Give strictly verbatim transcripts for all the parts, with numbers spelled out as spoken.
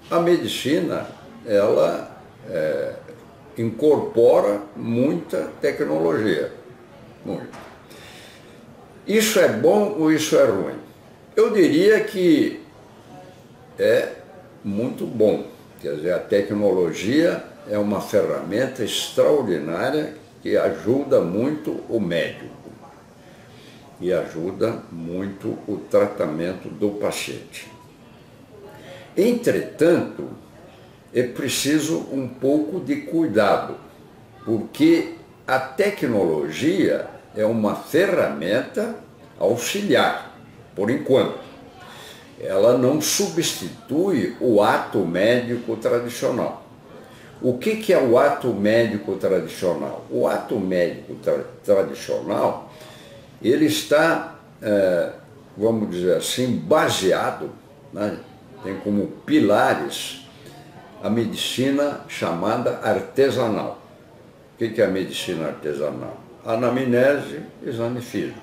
a medicina, ela é, incorpora muita tecnologia. Muito. Isso é bom ou isso é ruim? Eu diria que é muito bom. Quer dizer, a tecnologia é uma ferramenta extraordinária que ajuda muito o médico e ajuda muito o tratamento do paciente. Entretanto, é preciso um pouco de cuidado, porque a tecnologia é uma ferramenta auxiliar, por enquanto. Ela não substitui o ato médico tradicional. O que que é o ato médico tradicional? O ato médico tra tradicional, ele está, é, vamos dizer assim, baseado, né? Tem como pilares a medicina chamada artesanal. O que que é a medicina artesanal? Anamnese, exame físico.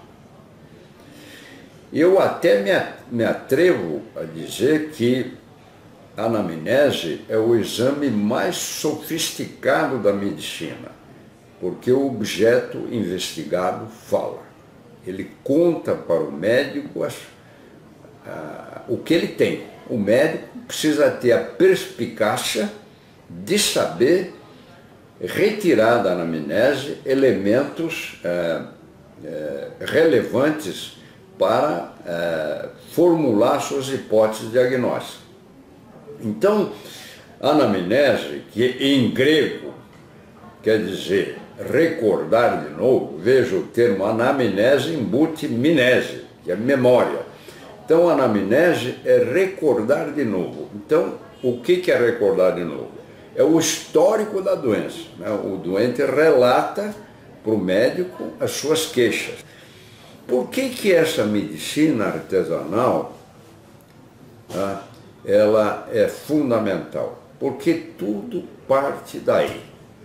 Eu até me atrevo a dizer que a anamnese é o exame mais sofisticado da medicina, porque o objeto investigado fala. Ele conta para o médico as, ah, o que ele tem. O médico precisa ter a perspicácia de saber retirar da anamnese elementos eh, eh, relevantes para eh, formular suas hipóteses diagnósticas. Então, a anamnese, que em grego quer dizer recordar de novo, veja o termo anamnese embute mnese, que é memória. Então, a anamnese é recordar de novo. Então, o que é recordar de novo? É o histórico da doença, né? O doente relata para o médico as suas queixas. Por que que essa medicina artesanal, né, ela é fundamental? Porque tudo parte daí.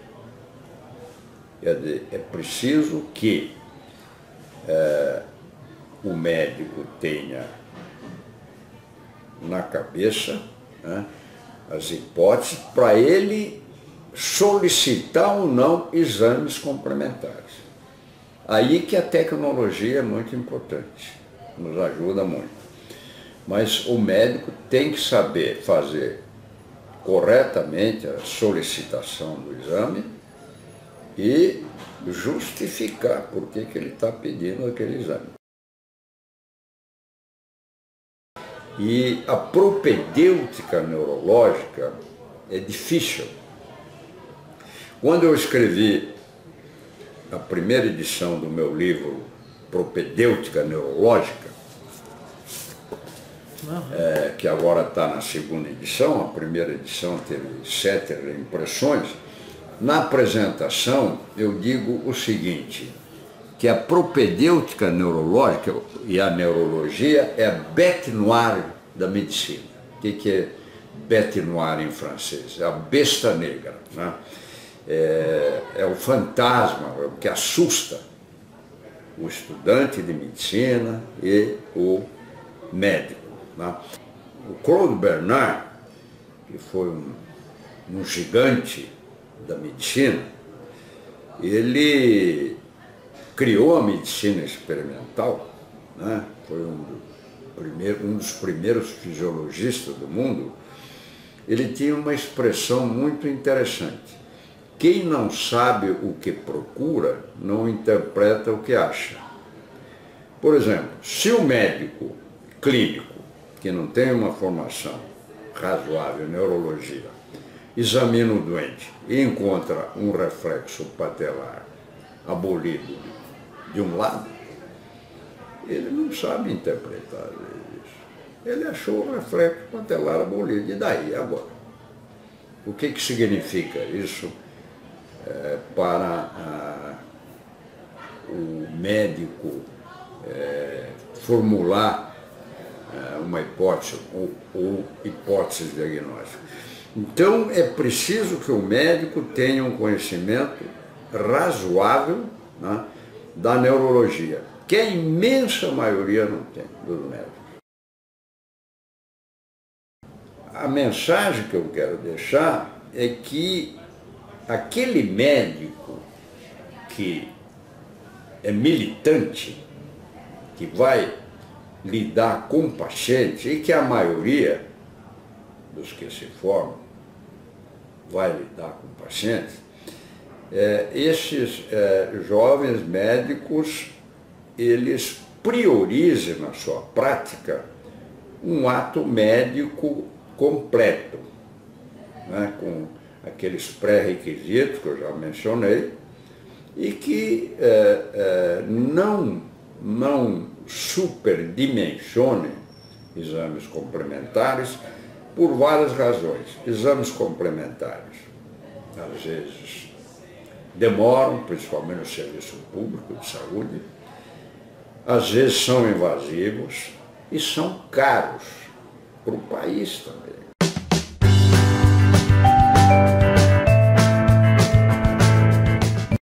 Quer dizer, é preciso que é, o médico tenha na cabeça, né, as hipóteses para ele solicitar ou não exames complementares. Aí que a tecnologia é muito importante, nos ajuda muito. Mas o médico tem que saber fazer corretamente a solicitação do exame e justificar por que que ele está pedindo aquele exame. E a propedêutica neurológica é difícil. Quando eu escrevi a primeira edição do meu livro Propedêutica Neurológica, uhum. é, que agora está na segunda edição, a primeira edição teve sete reimpressões, na apresentação eu digo o seguinte, que a propedêutica neurológica e a neurologia é a bête noire da medicina. O que que é bête noire em francês? É a besta negra, né? É, é o fantasma, é o que assusta o estudante de medicina e o médico, né? O Claude Bernard, que foi um, um gigante da medicina, ele criou a medicina experimental, né? Foi um, do primeiro, um dos primeiros fisiologistas do mundo. Ele tinha uma expressão muito interessante. Quem não sabe o que procura, não interpreta o que acha. Por exemplo, se o médico clínico, que não tem uma formação razoável em neurologia, examina o doente e encontra um reflexo patelar abolido de um lado, ele não sabe interpretar isso. Ele achou o reflexo patelar abolido. E daí, agora? O que que significa isso é, para a, o médico é, formular é, uma hipótese ou, ou hipóteses diagnósticas? Então, é preciso que o médico tenha um conhecimento razoável, né, da neurologia, que a imensa maioria não tem, dos médicos. a mensagem que eu quero deixar é que aquele médico que é militante, que vai lidar com o paciente, e que a maioria dos que se formam vai lidar com o paciente, é, esses é, jovens médicos, eles priorizam na sua prática um ato médico completo, né, com aqueles pré-requisitos que eu já mencionei, e que é, é, não, não superdimensionem exames complementares por várias razões. Exames complementares, às vezes, demoram, principalmente no serviço público de saúde, às vezes são invasivos e são caros para o país também.